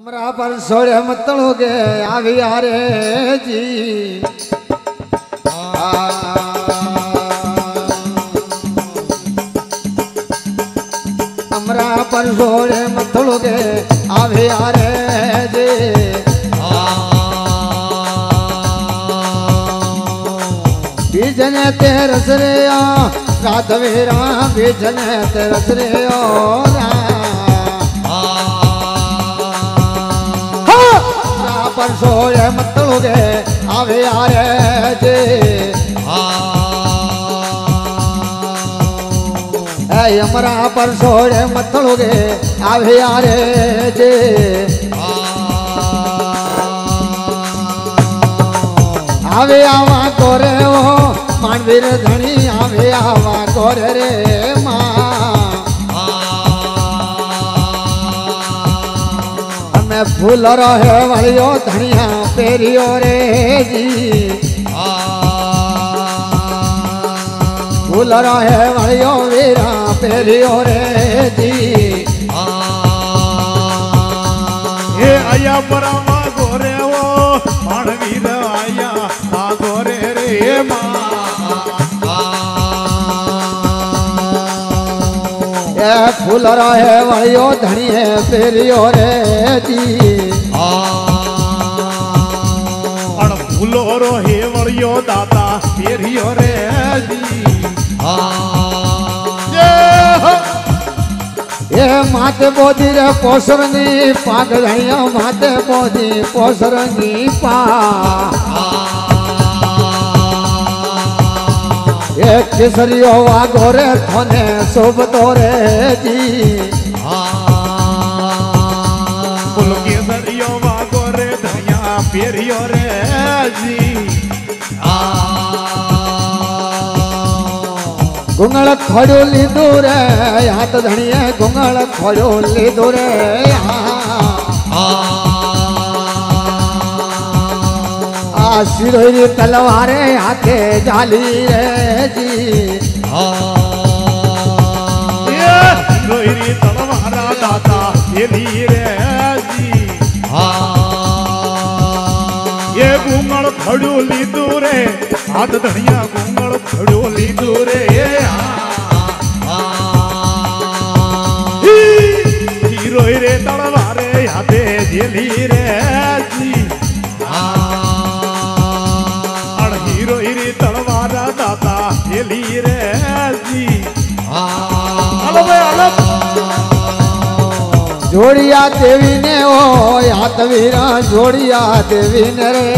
हमरा पर सोड़े मतलोगे आवी आरे जी हमरा पर सोड़े मतलोगे आवी आरे जी बीजने तेरस रे राधवेरा बीजने तेरस रे पर सोए मतलोगे आवे आरे जे हमरा पर सोए मतलोगे आवे आरे जे आवे आवा कोरे ओ मानवीर धनी आवे आवा कोरे रे मां फूल रहे वालियो धनिया पेरियो रे जी फूल रहे वालियो वीरा पेरियो रे जी ये आया बरामा गोरे वो मानवीर आया आ गोरे रे मां फूल रहे वालियो धनिया पेरियो रे जी फूलो रोहे वलियो दाता पेरियो रे जी ये माते बोधी रे पोसरंगी पाग धनिया माते बोधी पोसरंगी पा एक केसरियो वागो रे थोने सोबतो रे जी फूल केसरियो वागो रे धनिया पेरियो रे जी गुंगल खोड़ो लीधो रे हाथ धनिया गुंगल खोड़ो लीधो रे सिरोही तलवारे हाथे जाली रे जी सिरोही तलवारा दाता येली रे जी ये गुंगल खड़ो लीधो रे हाथ धनिया गुंगल खड़ो लीधो रे सिरोही रे तलवारे हाथे जेली रे जी तलवारा दाता येली रे जी जोड़िया देवी ने ओ हाथ वीरा जोड़िया देवी ने रे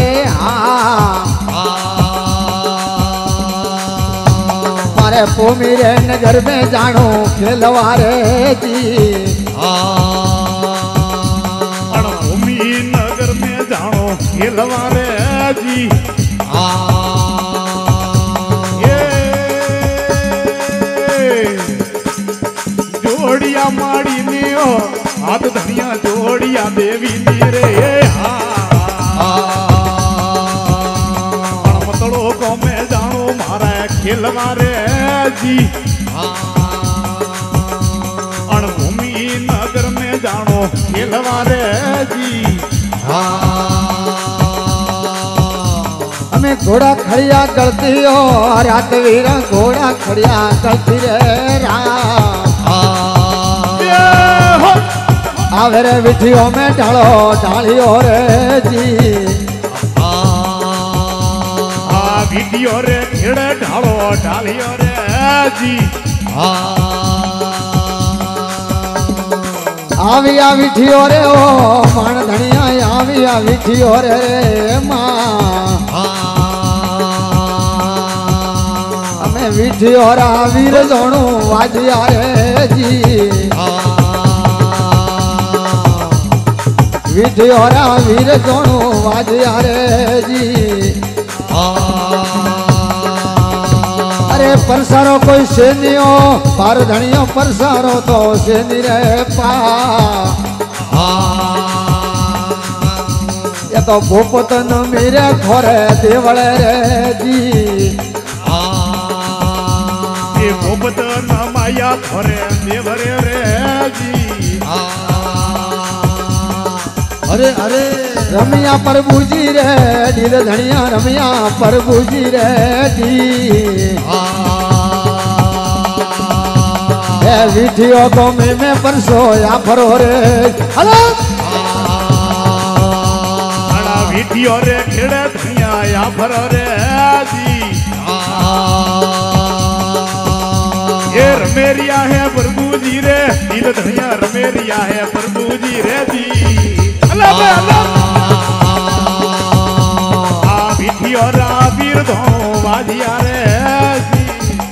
मारे पोमी रे नगर में जानो खेलवारे जी पोमी नगर में जानो खेलवारे जी जोड़िया माड़ी ने ओ हाथ धनिया जोड़िया देवी रे मतलो को मैं जानो मारा खेलवारे जी अणभूमि नगर में जानो खेलवारे जी हमें घोड़ा खड़िया करती हो रात वीरा घोड़ा खड़िया करती रे आवे रे विठियों में ढालो ढालियो रे जी विठियो रे खेड़े ढालो ढालियो रे जी आविया विठियो रे ओ मान धनिया आविया विठियो रे मां हमें विठियो रा वीर जोणू वाजिया रे जी विठियोरा वीर जोणू वाजिया रे जी अरे परसारो कोई सेनियो पार धनियो परसारो तो सेनी रे पा ये तो भूपत न मेरे घोरे देवले रे जी ये भूपत न माया घोरे देवरे रे जी अरे अरे रमिया प्रभु जी रे ढील धनिया रमिया प्रभु जी रे ढी विधियो को में परसो या फरो रे हेलो विधियो रे खेड़े धनिया या फरो रे जी ये रमेरिया है प्रभु जी रे ढील धनिया रमेरिया है प्रभु जी रे जी अल्लाह अल्लाह आ विधियो रा वीर धो बाजिया रे जी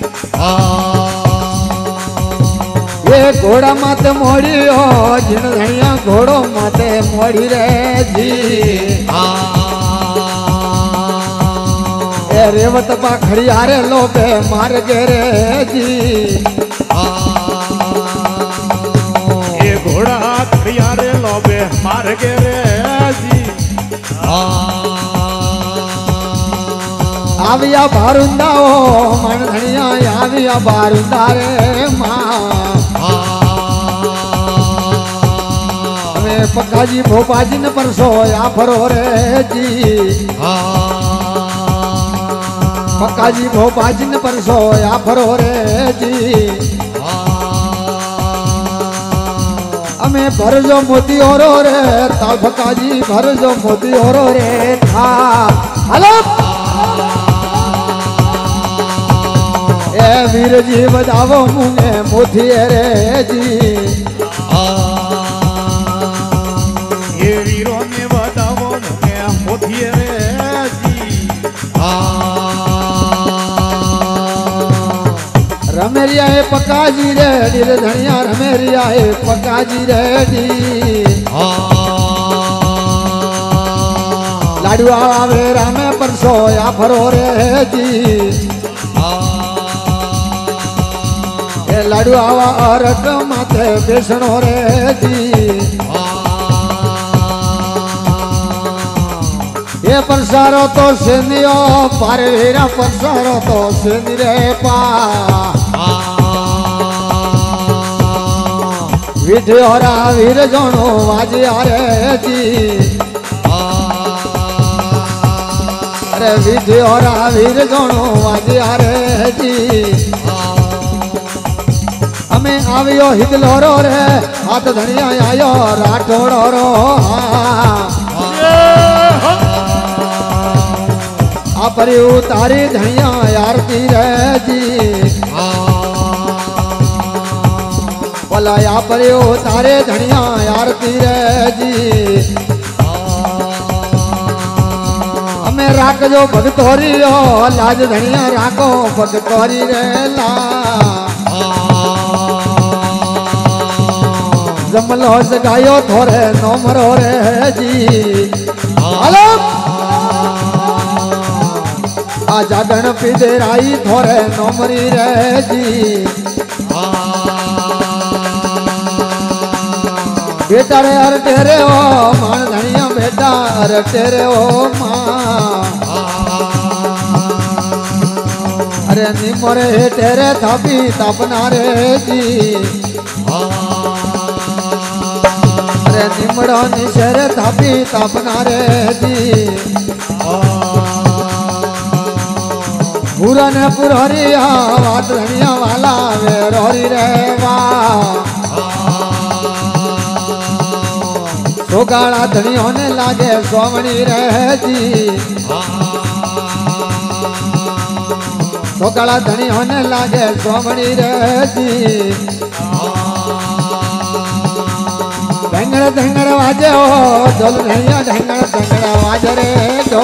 ये घोड़ा माते मोड़ी हो जिन धनिया घोड़ो माते मोड़ी रे जी ए रेवत पा खड़िया रे लोबे मार गे रे जी ये घोड़ा खड़िया रे लोबे मार गे रे जी आविया बारुंदा ओ मन धनिया आविया बारुंदा रे माँ हमें पक्का जी भोपा जी ने परसो या फरो रे जी पक्का जी भोपा जी ने परसो या फरो रे जी हमें भर जो मोती और रे ताल पक्का जी भर जो मोती और रे था हेलो ए वीर जी बजावो मुंगे मोती रे जी ये वीरों ने बतावो मुंगे मोती रे जी रमेरिया है पक्का जी रे ढील धनिया रमेरिया है पक्का जी रे डी लाडुआ आवे रामे परसो या फरो रे जी लाडुआ अरक माथे बेसणो रे जी ये परसारो तो सिंधियो पार वीरा परसारो तो सिंधी रे पा विधियोरा वीर जोनो वाजिया रे जी अरे विधियोरा वीर जोनो वाजिया रे जी हमें आवियो हिदलोरो रे हाथ धनिया आयो राठोड़ो रो आपरी उतारी धनिया आरती रे जी बोला आपरी उतारे धनिया आरती रे जी हमें राख जो भगतोरी हो लाज धनिया राखो भगतोरी रे ला जमलो जगायो थोरे नोमरो रे जी हेलो आजा गणपति देराई थोरे नोमरी रे जी बेटा रे अर तेरे ओ मान धनिया बेटा अर तेरे ओ माँ अरे निमोरे तेरे थापी तापना रे जी अरे निमड़ो निशरे थापी तापना रे जी पूरा ने पुरहरिया वात धनिया वाला वे रोरी रे वाह सोगाड़ा धनी होने लागे सोमणी रे जी सोगाड़ा धनी होने लागे सोमणी रे जी ढंगड़ ढंगड़ वाजे हो ढोल धनिया ढंगड़ ढंगड़ वाजे रे ढो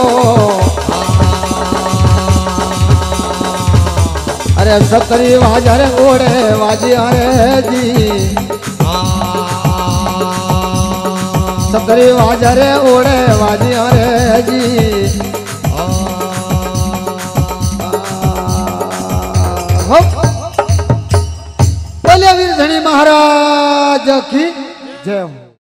अरे सतरी वाजर ओढ़े वाजिया रे जी सतरी वाजर ओढ़े वाजिया रे जी बोले वीर धनी महाराज की जय।